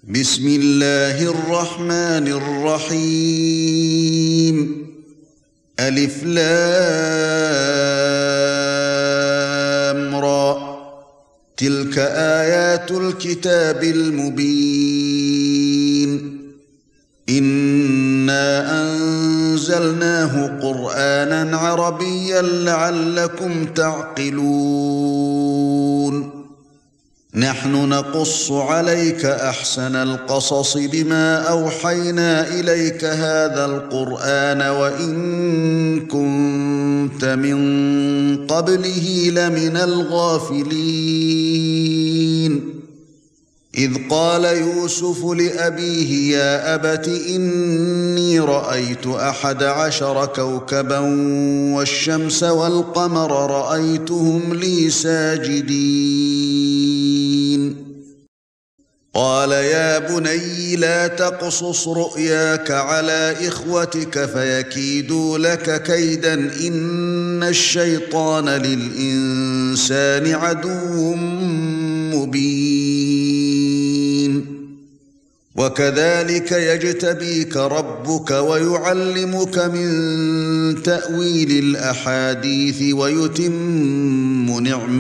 بسم الله الرحمن الرحيم. ألف لام را. تلك آيات الكتاب المبين. إنا أنزلناه قرآنا عربيا لعلكم تعقلون. نحن نقص عليك أحسن القصص بما أوحينا إليك هذا القرآن وإن كنت من قبله لمن الغافلين. إذ قال يوسف لأبيه يا أبت إني رأيت 11 كوكبا والشمس والقمر رأيتهم لي ساجدين. قال يا بني لا تقصص رؤياك على إخوتك فيكيدوا لك كيدا إن الشيطان للإنسان عدو مبين. وكذلك يجتبيك ربك ويعلمك من تأويل الأحاديث ويتم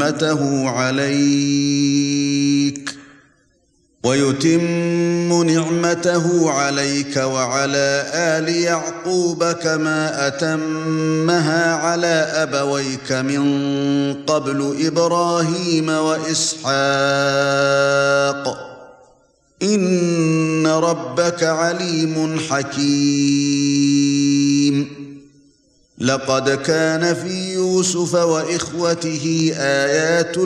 نعمته عليك وعلى آل يعقوب كما أتمها على أبويك من قبل إبراهيم وإسحاق إن ربك عليم حكيم. لقد كان في يوسف وإخوته آيات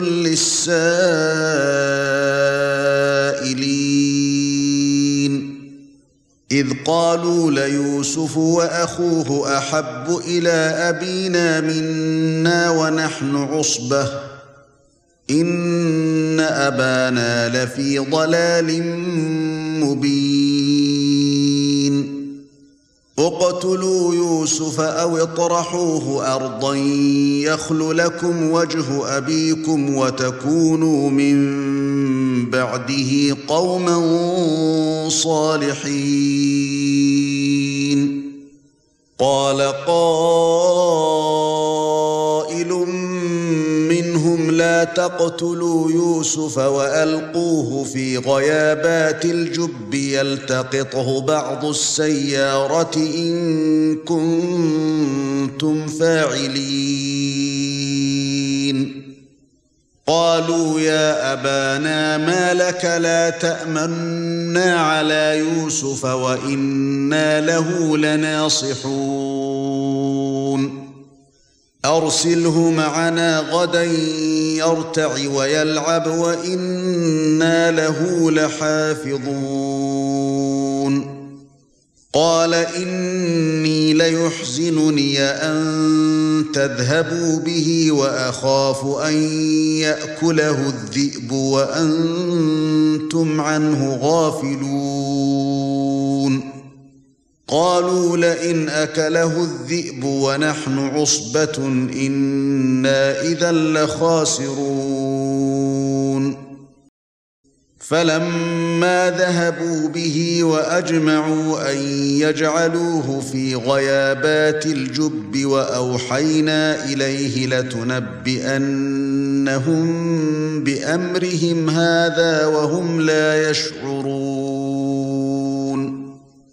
للسائلين إذ قالوا ليوسف وأخوه أحب إلى أبينا منا ونحن عصبة إن أبانا لفي ضلال مبين. اقتلوا يوسف أو اطرحوه أرضا يخل لكم وجه أبيكم وتكونوا من بعده قوما صالحين. قال قائل منهم لا تقتلوا يوسف وألقوه في غيابات الجب يلتقطه بعض السيارة إن كنتم فاعلين. قالوا يا أبانا ما لك لا تأمنا على يوسف وإنا له لناصحون. أرسله معنا غدا يرتع ويلعب وإنا له لحافظون. قال إني ليحزنني أن تذهبوا به وأخاف أن يأكله الذئب وأنتم عنه غافلون. قالوا لئن أكله الذئب ونحن عصبة إنا إذا لخاسرون. فلما ذهبوا به وأجمعوا أن يجعلوه في غيابات الجب وأوحينا إليه لتنبئنهم بأمرهم هذا وهم لا يشعرون.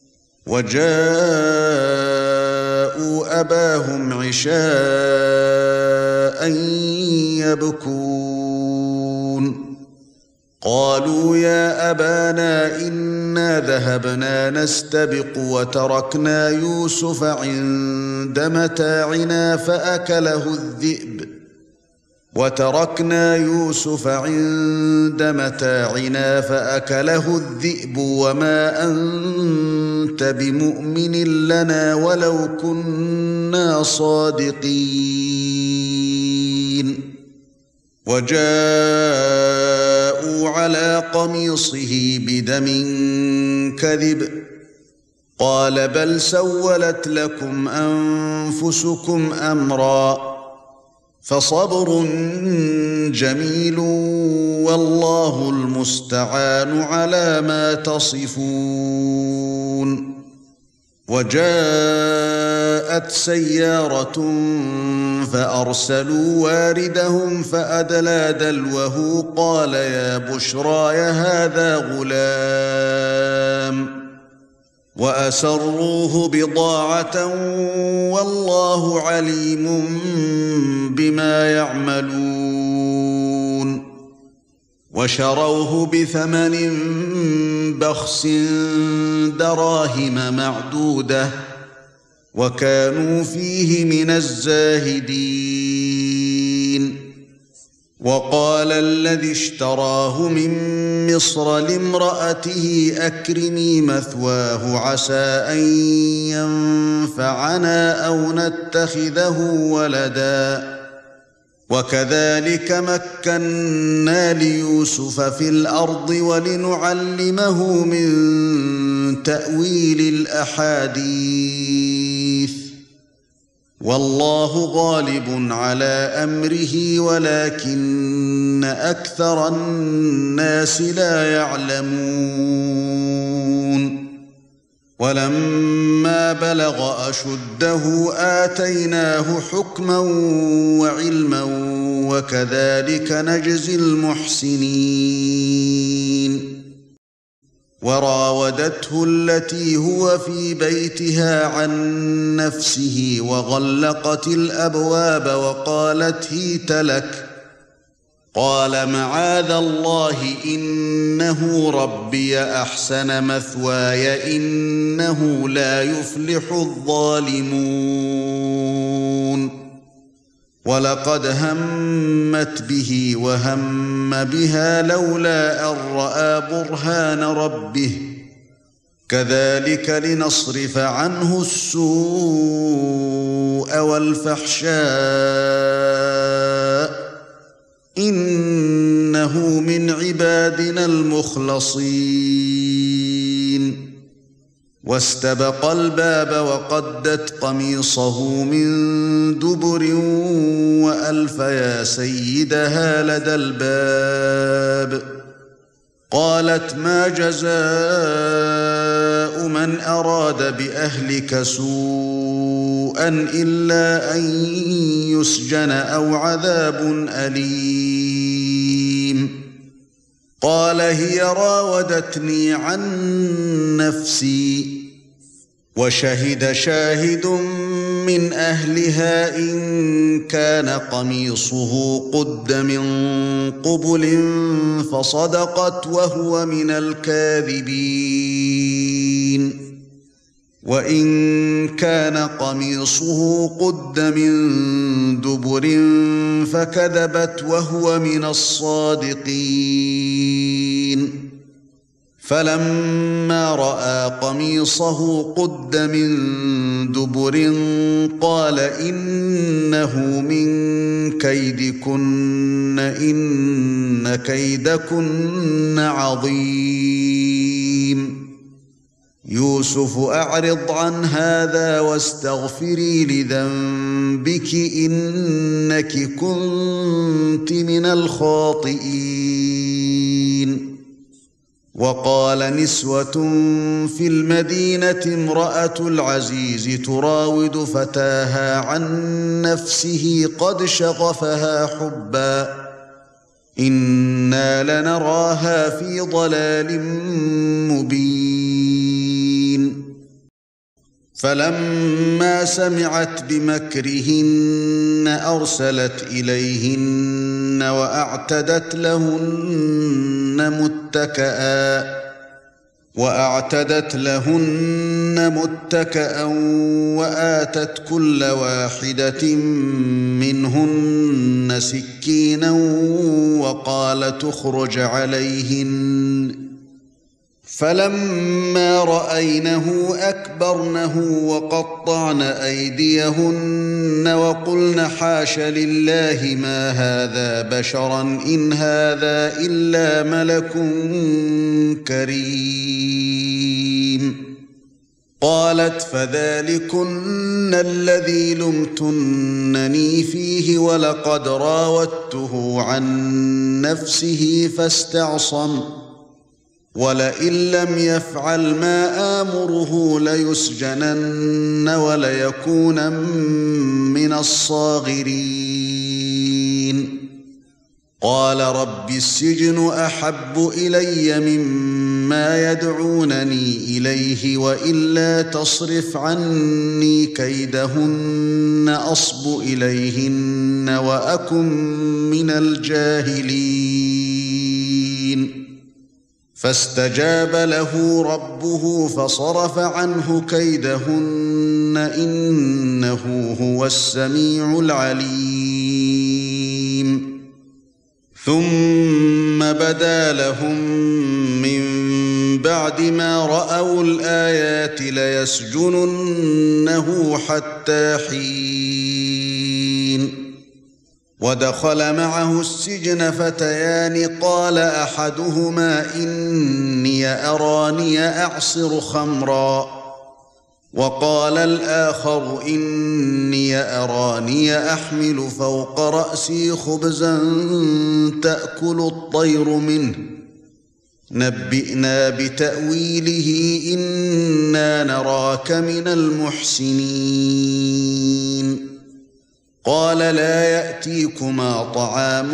وجاءوا أباهم عشاء يبكون. قالوا يا أبانا إنا ذهبنا نستبق وتركنا يوسف عند متاعنا فأكله الذئب وما أنت بمؤمن لنا ولو كنا صادقين. وجاءوا على قميصه بدم كذب قال بل سولت لكم أنفسكم أمرا فصبر جميل والله المستعان على ما تصفون. وجاءت سيارة فأرسلوا واردهم فأدلى دلوه قال يا بشراي هذا غلام وأسروه بضاعة والله عليم بما يعملون. وشروه بثمن بخس دراهم معدودة وكانوا فيه من الزاهدين. وقال الذي اشتراه من مصر لامرأته أكرمي مثواه عسى أن ينفعنا أو نتخذه ولدا وكذلك مكنا ليوسف في الأرض ولنعلمه من تأويل الأحاديث والله غالب على أمره ولكن أكثر الناس لا يعلمون. ولما بلغ أشده آتيناه حكما وعلما وكذلك نجزي المحسنين. وراودته التي هو في بيتها عن نفسه وغلقت الأبواب وقالت هيت لك قال معاذ الله إنه ربي أحسن مثواي إنه لا يفلح الظالمون. ولقد همت به وهم بها لولا أن رأى برهان ربه كذلك لنصرف عنه السوء والفحشاء إنه من عبادنا المخلصين. واستبق الباب وقدت قميصه من دبر وألف يا سيدها لدى الباب قالت ما جزاء من أراد بأهلك سوءا إلا أن يسجن أو عذاب أليم. قال هي راودتني عن نفسي وشهد شاهد من أهلها إن كان قميصه قد من قبل فصدقت وهو من الكاذبين وإن كان قميصه قد من دبر فكذبت وهو من الصادقين. فلما رأى قميصه قد من دبر قال إنه من كيدكن إن كيدكن عظيم. يوسف أعرض عن هذا واستغفري لذنبك إنك كنت من الخاطئين. وقال نسوة في المدينة امرأة العزيز تراود فتاها عن نفسه قد شغفها حبا إنا لنراها في ضلال مبين. فلما سمعت بمكرهن أرسلت إليهن وأعتدت لهن متكئا وآتت كل واحدة منهن سكينا وقالت اخرج عليهن فلما رأينه أكبرنه وقطعن أيديهن وقلن حاش لله ما هذا بشرا إن هذا إلا ملك كريم. قالت فذلكن الذي لمتنني فيه ولقد راودته عن نفسه فاستعصم ولئن لم يفعل ما آمره ليسجنن وليكونن من الصاغرين قال رب السجن أحب إلي مما يدعونني إليه وإلا تصرف عني كيدهن أصب إليهن وأكن من الجاهلين فاستجاب له ربه فصرف عنه كيدهن إنه هو السميع العليم ثم بدا لهم من بعد ما رأوا الآيات ليسجننه حتى حين ودخل معه السجن فتيان قال أحدهما إني أراني أعصر خمرا وقال الآخر إني أراني أحمل فوق رأسي خبزا تأكل الطير منه نبئنا بتأويله إنا نراك من المحسنين قال لا يأتيكما طعام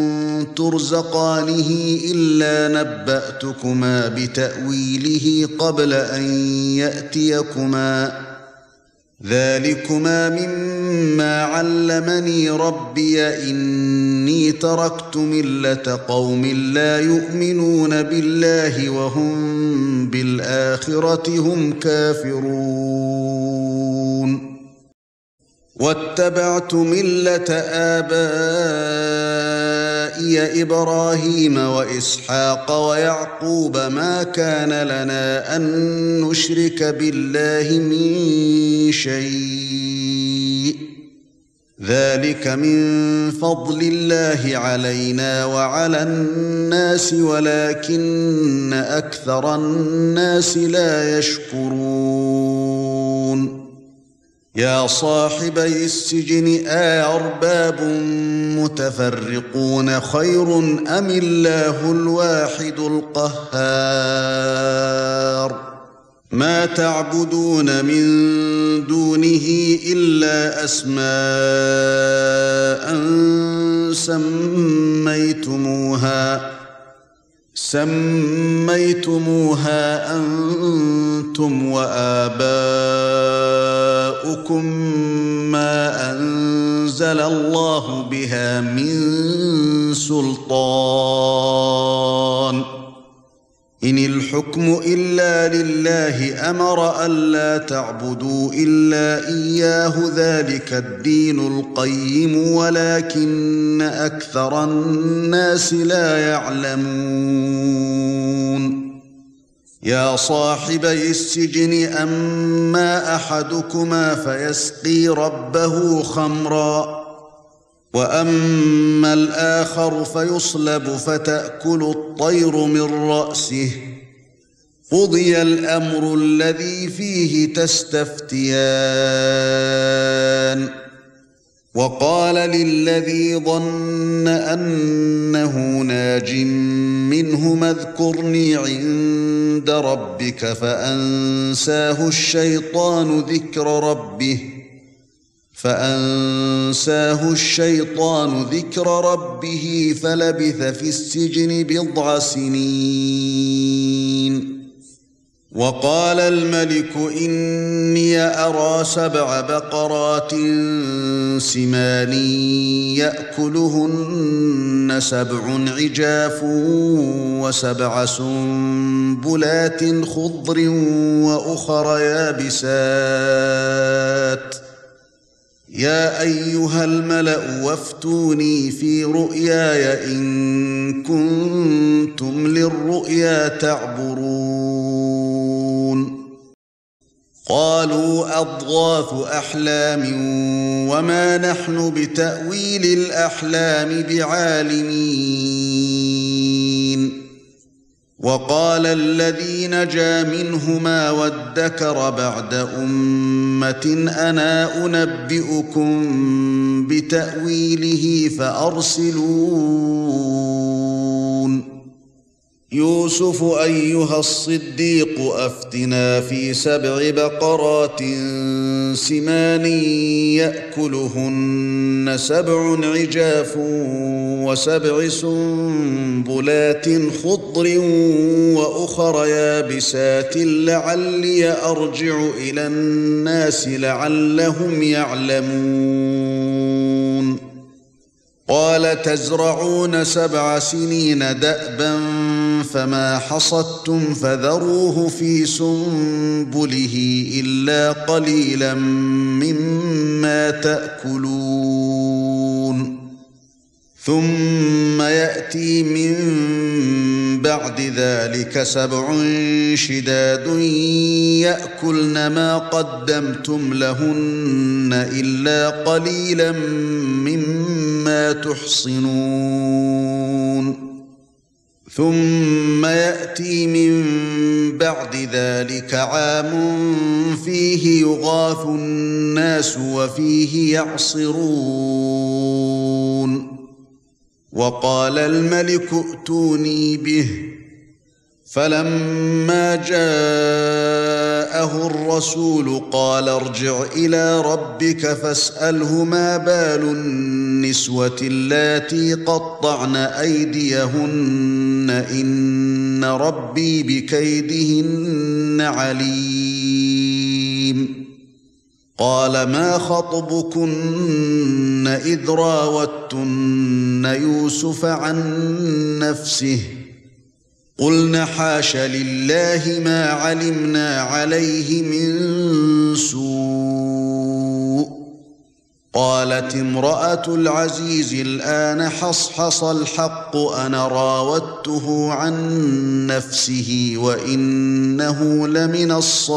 ترزقانه إلا نبأتكما بتأويله قبل أن يأتيكما ذلكما مما علمني ربي إني تركت ملة قوم لا يؤمنون بالله وهم بالآخرة هم كافرون واتبعت ملة آبائي إبراهيم وإسحاق ويعقوب ما كان لنا أن نشرك بالله من شيء ذلك من فضل الله علينا وعلى الناس ولكن أكثر الناس لا يشكرون يا صاحبي السجن أأرباب متفرقون خير أم الله الواحد القهار ما تعبدون من دونه إلا أسماء سميتموها أنتم وآباؤكم ما أنزل الله بها من سلطان إن الحكم إلا لله أمر ألا تعبدوا إلا إياه ذلك الدين القيم ولكن أكثر الناس لا يعلمون يا صاحبي السجن أما أحدكما فيسقي ربه خمرا وأما الآخر فيصلب فتأكل الطير من رأسه قضي الأمر الذي فيه تستفتيان وقال للذي ظن أنه ناج منهما اذكرني عند ربك فأنساه الشيطان ذكر ربه فلبث في السجن بضع سنين وقال الملك إني أرى 7 بقرات سمان يأكلهن 7 عجاف و7 سنبلات خضر وأخر يابسات يا أيها الملأ وافتوني في رؤياي إن كنتم للرؤيا تعبرون قالوا أضغاث أحلام وما نحن بتأويل الأحلام بعالمين وقال الذي نجا منهما وادكر بعد أمة أنا أنبئكم بتأويله فأرسلون يوسف أيها الصديق أفتنا في 7 بقرات سمان يأكلهن 7 عجاف و7 سنبلات خضر وأخر يابسات لعلي أرجع إلى الناس لعلهم يعلمون قال تزرعون 7 سنين دأبا فما حصدتم فذروه في سنبله إلا قليلا مما تأكلون ثم يأتي من بعد ذلك 7 شداد يأكلن ما قدمتم لهن إلا قليلا مما تحصنون ثم يأتي من بعد ذلك عام فيه يغاث الناس وفيه يعصرون وقال الملك ائتوني به فلما جاءه الرسول قال ارجع إلى ربك فاسأله ما بال النسوة اللاتي قطعن أيديهن إن ربي بكيدهن عليم قال ما خطبكن إذ راوتن يوسف عن نفسه قلنا حاش لله ما علمنا عليه من سوء قالت امرأة العزيز الآن حصحص الحق أنا راودته عن نفسه وإنه لمن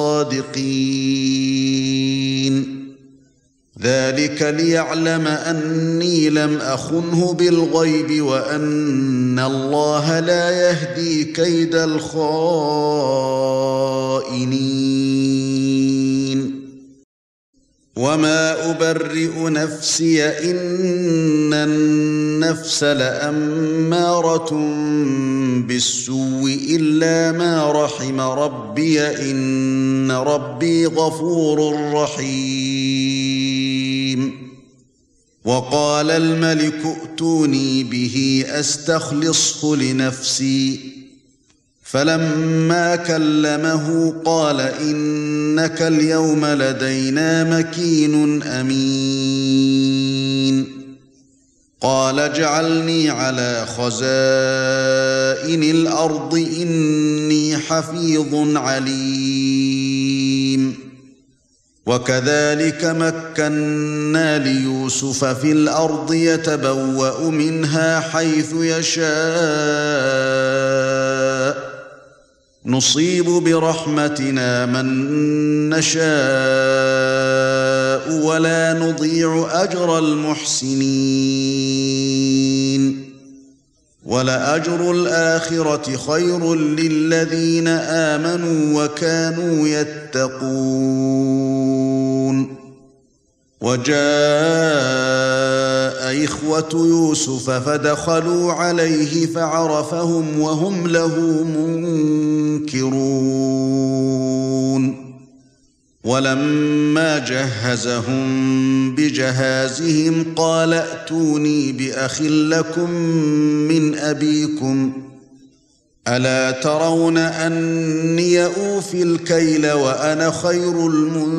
الصادقين ذلك ليعلم أني لم أخنه بالغيب وأن الله لا يهدي كيد الخائنين وما أبرئ نفسي إن النفس لأمارة بالسوء إلا ما رحم ربي إن ربي غفور رحيم وقال الملك ائتوني به أستخلصه لنفسي فلما كلمه قال إنك اليوم لدينا مكين أمين قال اجعلني على خزائن الأرض إني حفيظ عليم وكذلك مكنا ليوسف في الأرض يتبوأ منها حيث يشاء نصيب برحمتنا من نشاء ولا نضيع أجر المحسنين ولأجر الآخرة خير للذين آمنوا وكانوا يتقون وجاء إخوة يوسف فدخلوا عليه فعرفهم وهم له منكرون ولما جهزهم بجهازهم قال ائتوني بأخ لكم من أبيكم ألا ترون أني أوفي الكيل وأنا خير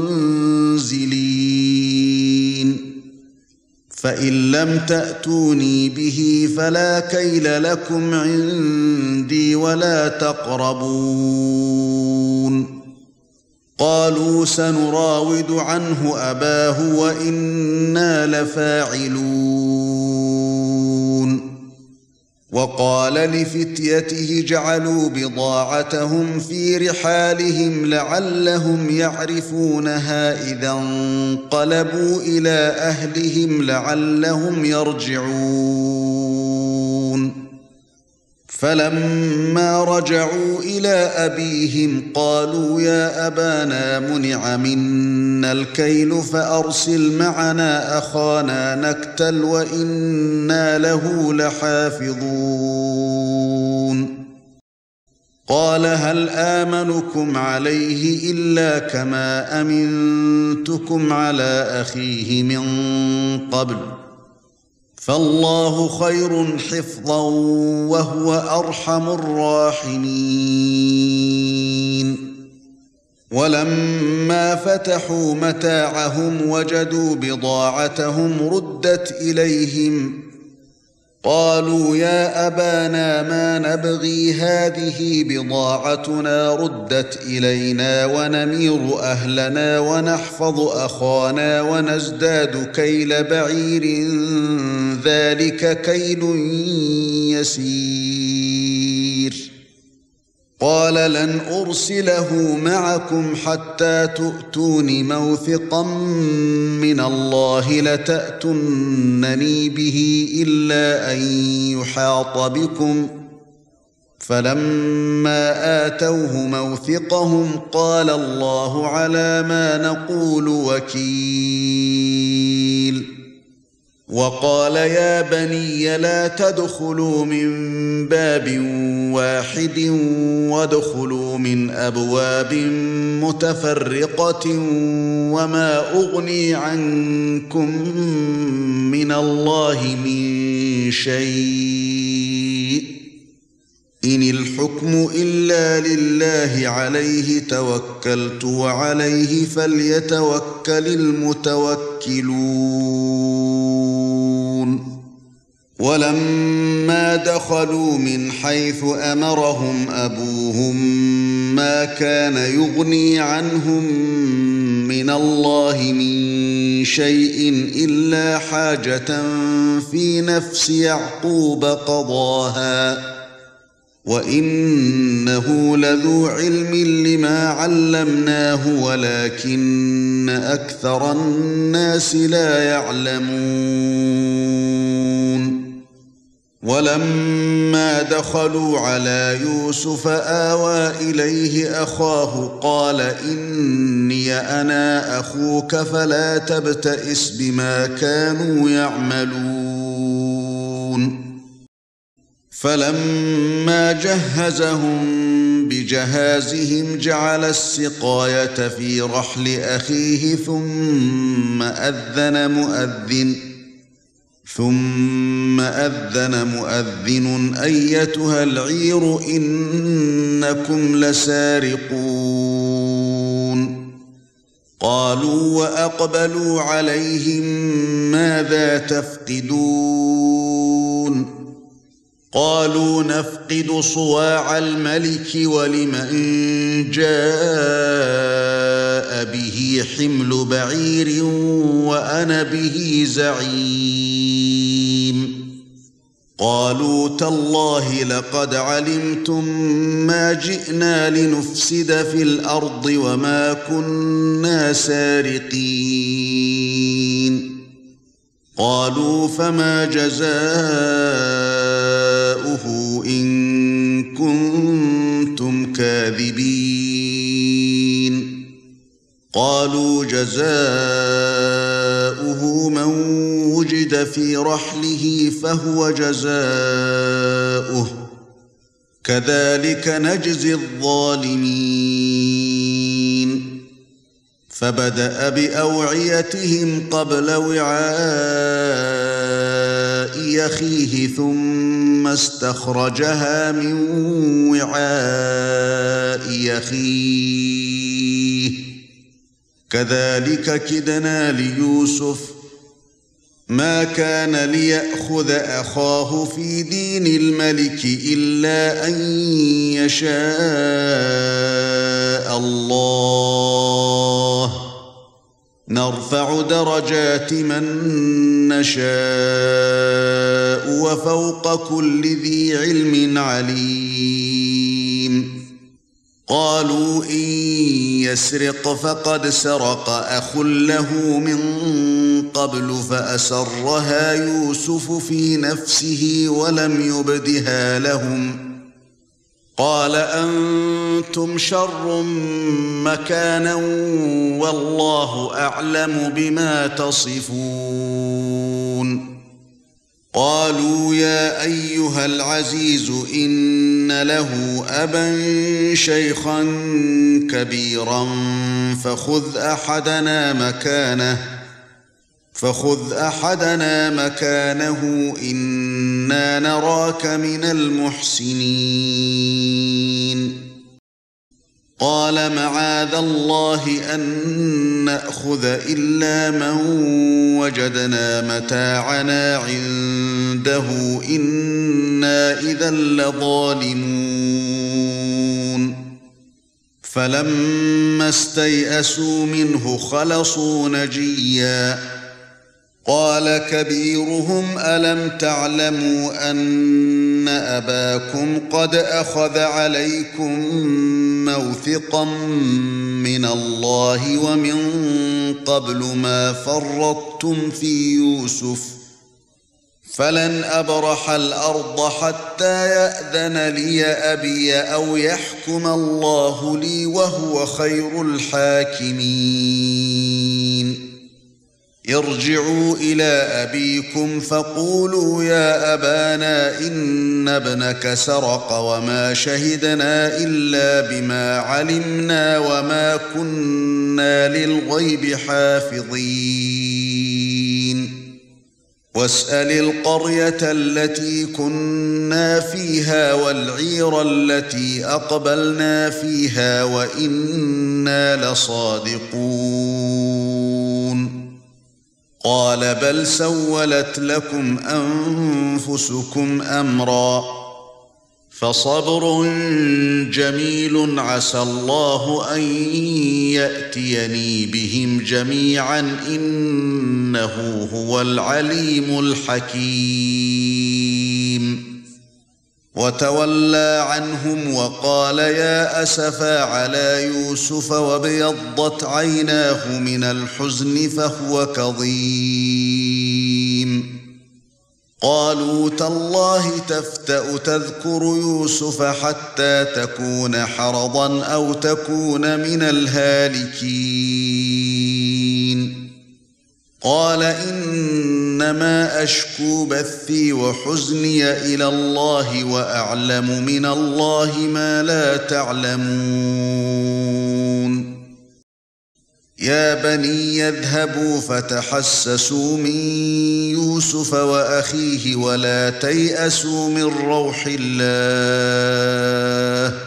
المنزلين فإن لم تأتوني به فلا كيل لكم عندي ولا تقربون قالوا سنراود عنه أباه وإنا لفاعلون وقال لفتيته جعلوا بضاعتهم في رحالهم لعلهم يعرفونها إذا انقلبوا إلى أهلهم لعلهم يرجعون فَلَمَّا رَجَعُوا إِلَى أَبِيهِمْ قَالُوا يَا أَبَانَا مُنِعَ مِنَّا الْكَيْلُ فَأَرْسِلْ مَعَنَا أَخَانَا نَكْتَلْ وَإِنَّا لَهُ لَحَافِظُونَ قَالَ هَلْ آمَنُكُمْ عَلَيْهِ إِلَّا كَمَا أَمِنْتُكُمْ عَلَى أَخِيهِ مِنْ قَبْلُ فَاللَّهُ خَيْرٌ حِفْظًا وَهُوَ أَرْحَمُ الرَّاحِمِينَ وَلَمَّا فَتَحُوا مَتَاعَهُمْ وَجَدُوا بِضَاعَتَهُمْ رُدَّتْ إِلَيْهِمْ قَالُوا يَا أَبَانَا مَا نَبْغِي هَٰذِهِ بِضَاعَتُنَا رُدَّتْ إِلَيْنَا وَنَمِيرُ أَهْلَنَا وَنَحْفَظُ أَخَانَا وَنَزْدَادُ كَيْلَ بَعِيرٍ ذَلِكَ كَيْلٌ يَسِيرٌ قَالَ لَنْ أُرْسِلَهُ مَعَكُمْ حَتَّى تُؤْتُونِ مَوْثِقًا مِّنَ اللَّهِ لَتَأْتُنَّنِي بِهِ إِلَّا أَن يُحَاطَ بِكُمْ فَلَمَّا آتَوْهُ مَوْثِقَهُمْ قَالَ اللَّهُ عَلَى مَا نَقُولُ وَكِيلٌ وَقَالَ يَا بَنِيَّ لَا تَدْخُلُوا مِنْ بَابٍ وَاحِدٍ وَادْخُلُوا مِنْ أَبْوَابٍ مُتَفَرِّقَةٍ وَمَا أُغْنِي عَنْكُمْ مِنَ اللَّهِ مِنْ شَيْءٍ إِنِ الْحُكْمُ إِلَّا لِلَّهِ عَلَيْهِ تَوَكَّلْتُ وَعَلَيْهِ فَلْيَتَوَكَّلِ الْمُتَوَكِّلُونَ وَلَمَّا دَخَلُوا مِنْ حَيْثُ أَمَرَهُمْ أَبُوهُمْ مَا كَانَ يُغْنِي عَنْهُمْ مِنَ اللَّهِ مِنْ شَيْءٍ إِلَّا حَاجَةً فِي نَفْسِ يَعْقُوبَ قَضَاهَا وَإِنَّهُ لَذُو عِلْمٍ لِمَا عَلَّمْنَاهُ وَلَكِنَّ أَكْثَرَ النَّاسِ لَا يَعْلَمُونَ وَلَمَّا دَخَلُوا عَلَى يُوسُفَ آوَى إِلَيْهِ أَخَاهُ قَالَ إِنِّي أَنَا أَخُوكَ فَلَا تَبْتَئِسْ بِمَا كَانُوا يَعْمَلُونَ فَلَمَّا جَهَّزَهُم بِجَهَازِهِمْ جَعَلَ السِّقَايَةَ فِي رَحْلِ أَخِيهِ ثُمَّ أَذَّنَ مُؤَذِّنٌ أَيَّتُهَا الْعِيرُ إِنَّكُمْ لَسَارِقُونَ قَالُوا وَأَقْبَلُوا عَلَيْهِمْ مَاذَا تَفْقِدُونَ قَالُوا نَفْقِدُ صُوَاعَ الْمَلِكِ وَلِمَنْ جَاءَ بِهِ حِمْلُ بَعِيرٍ وَأَنَا بِهِ زَعِيمٌ قَالُوا تَاللَّهِ لَقَدْ عَلِمْتُمْ مَا جِئْنَا لِنُفْسِدَ فِي الْأَرْضِ وَمَا كُنَّا سَارِقِينَ قَالُوا فَمَا جَزَاؤُهُ إِن كُنتُمْ كَاذِبِينَ قَالُوا جَزَاؤُهُ مَنْ وُجِدَ فِي رَحْلِهِ فَهُوَ جَزَاؤُهُ كَذَلِكَ نَجْزِي الظَّالِمِينَ فَبَدَأَ بِأَوْعِيَتِهِمْ قَبْلَ وِعَاءِ أَخِيهِ ثُمَّ اسْتَخْرَجَهَا مِنْ وِعَاءِ أَخِيهِ كَذَلِكَ كِدْنَا لِيُوسُفَ مَا كَانَ لِيَأْخُذَ أَخَاهُ فِي دِينِ الْمَلِكِ إِلَّا أَن يَشَاءَ اللَّهُ نَرْفَعُ دَرَجَاتٍ مَن نَّشَاءُ وَفَوْقَ كُلِّ ذِي عِلْمٍ عَلِيمٌ قَالُوا إِن يَسْرِقْ فَقَدْ سَرَقَ أَخٌ لَّهُ مِن قَبْلُ فَأَسَرَّهَا يُوسُفُ فِي نَفْسِهِ وَلَمْ يُبْدِهَا لَهُمْ قال أنتم شر مكانا والله أعلم بما تصفون قالوا يا أيها العزيز إن له أبا شيخا كبيرا فخذ أحدنا مكانه إنا نراك من المحسنين قال معاذ الله أن نأخذ إلا من وجدنا متاعنا عنده إنا إذا لظالمون فلما استيئسوا منه خلصوا نجيا قال كبيرهم ألم تعلموا أن أباكم قد أخذ عليكم موثقا من الله ومن قبل ما فرطتم في يوسف فلن أبرح الأرض حتى يأذن لي أبي أو يحكم الله لي وهو خير الحاكمين ارجعوا إلى أبيكم فقولوا يا أبانا إن ابنك سرق وما شهدنا إلا بما علمنا وما كنا للغيب حافظين واسأل القرية التي كنا فيها والعير التي أقبلنا فيها وإنا لصادقون قال بل سولت لكم أنفسكم أمرا فصبر جميل عسى الله أن يأتيني بهم جميعا إنه هو العليم الحكيم وتولى عنهم وقال يا أسفا على يوسف وابيضت عيناه من الحزن فهو كظيم قالوا تالله تفتأ تذكر يوسف حتى تكون حرضا أو تكون من الهالكين قال إنما أشكو بثي وحزني إلى الله وأعلم من الله ما لا تعلمون يا بني يذهبوا فتحسسوا من يوسف وأخيه ولا تيأسوا من روح الله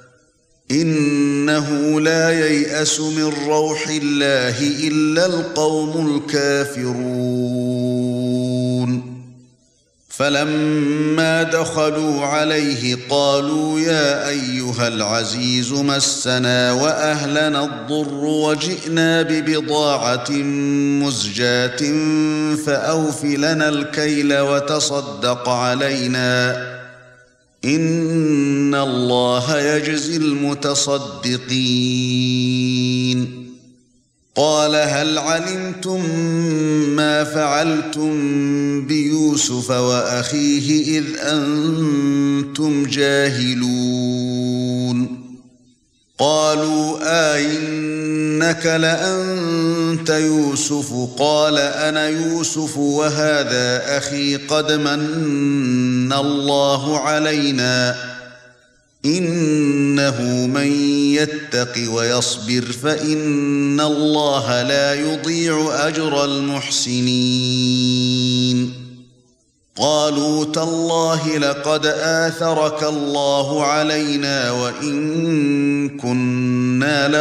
إنه لا ييأس من روح الله إلا القوم الكافرون فلما دخلوا عليه قالوا يا أيها العزيز مسنا وأهلنا الضر وجئنا ببضاعة مزجاة فأوف لنا الكيل وتصدق علينا إن الله يجزي المتصدقين قال هل علمتم ما فعلتم بيوسف وأخيه إذ أنتم جاهلون قالوا أئنك لأنت يوسف قال أنا يوسف وهذا أخي قد من الله علينا إنه من يتق ويصبر فإن الله لا يضيع أجر المحسنين قالوا تالله لقد آثرك الله علينا وإن كنا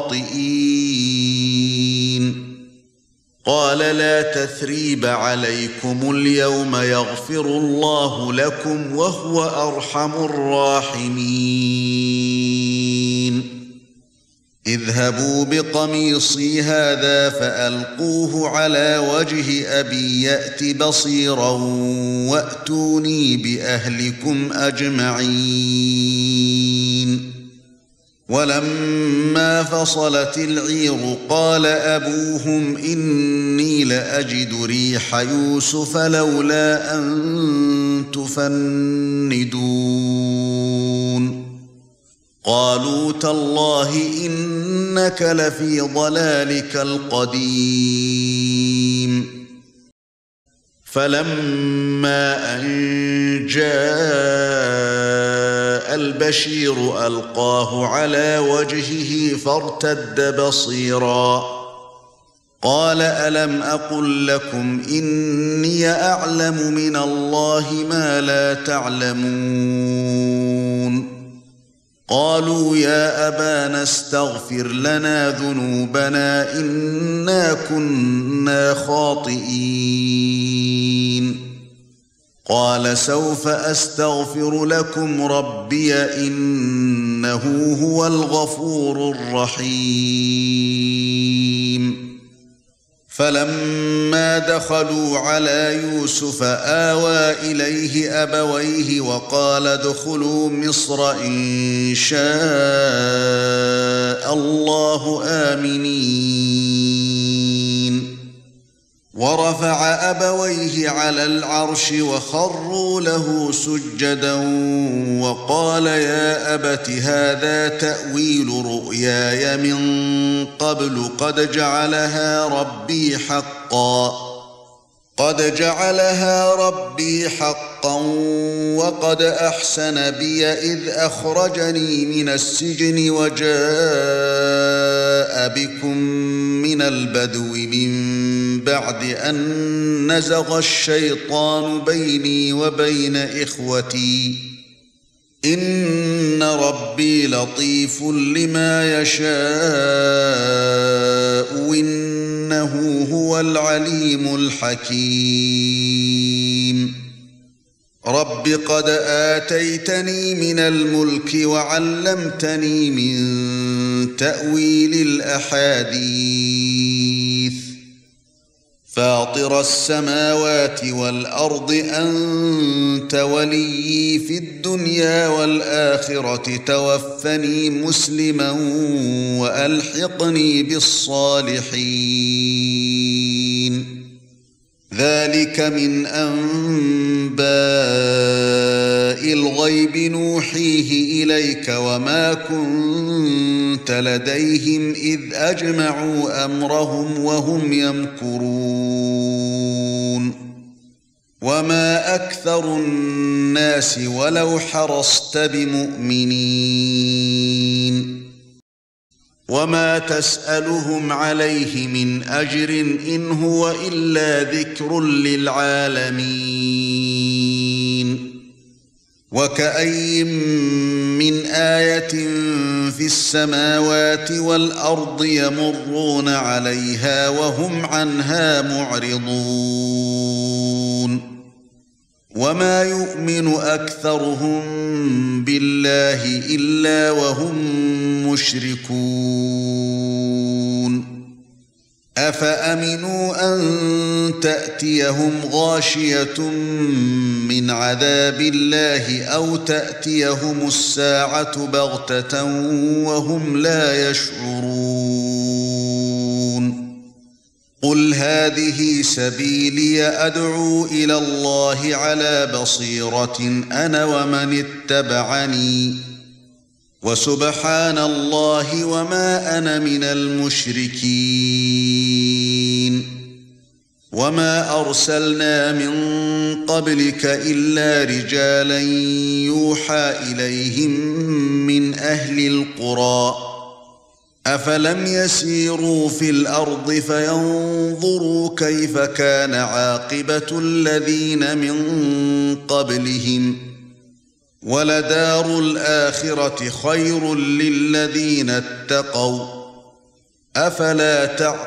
لخاطئين قال لا تثريب عليكم اليوم يغفر الله لكم وهو أرحم الراحمين اذهبوا بقميصي هذا فألقوه على وجه أبي يأت بصيرا وأتوني بأهلكم أجمعين ولما فصلت العير قال أبوهم إني لأجد ريح يوسف لولا أن تفندون قالوا تالله إنك لفي ضلالك القديم فلما أن جاء البشير ألقاه على وجهه فارتد بصيرا قال ألم أقل لكم إني أعلم من الله ما لا تعلمون قالوا يا أبانا استغفر لنا ذنوبنا إنا كنا خاطئين قال سوف أستغفر لكم ربي إنه هو الغفور الرحيم فلما دخلوا على يوسف آوى إليه أبويه وقال ادخلوا مصر إن شاء الله آمنين ورفع أبويه على العرش وخروا له سجدا وقال يا أبت هذا تأويل رؤياي من قبل قد جعلها ربي حقا وقد أحسن بي إذ أخرجني من السجن وجاء بكم من البدو من بعد أن نزغ الشيطان بيني وبين إخوتي إن ربي لطيف لما يشاء إنه هو العليم الحكيم رب قد آتيتني من الملك وعلمتني من تأويل الأحاديث فاطر السماوات والأرض أنت وليي في الدنيا والآخرة توفني مسلما وألحقني بالصالحين ذلك من أنباء الغيب نوحيه إليك وما كنت لديهم إذ أجمعوا أمرهم وهم يمكرون وما أكثر الناس ولو حرصت بمؤمنين وما تسألهم عليه من أجر إن هو إلا ذكر للعالمين وكأي من آية في السماوات والأرض يمرون عليها وهم عنها معرضون وما يؤمن أكثرهم بالله إلا وهم مشركون أفأمنوا أن تأتيهم غاشية من عذاب الله أو تأتيهم الساعة بغتة وهم لا يشعرون قل هذه سبيلي أدعو إلى الله على بصيرة أنا ومن اتبعني وسبحان الله وما أنا من المشركين وما أرسلنا من قبلك إلا رجالا يوحى إليهم من أهل القرى أفلم يسيروا في الأرض فينظروا كيف كان عاقبة الذين من قبلهم ولدار الآخرة خير للذين اتقوا أفلا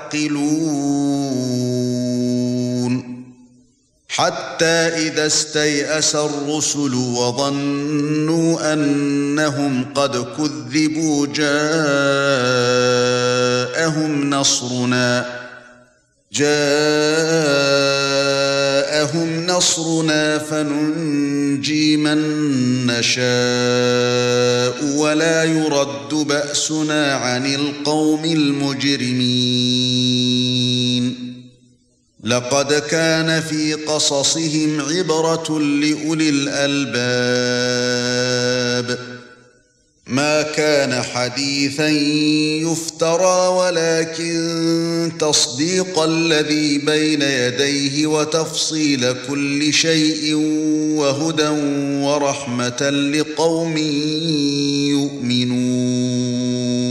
تعقلون حتى إذا استيأس الرسل وظنوا أنهم قد كذبوا جاءهم نصرنا فننجي من نشاء ولا يرد بأسنا عن القوم المجرمين لقد كان في قصصهم عبرة لأولي الألباب ما كان حديثا يفترى ولكن تصديق الذي بين يديه وتفصيل كل شيء وهدى ورحمة لقوم يؤمنون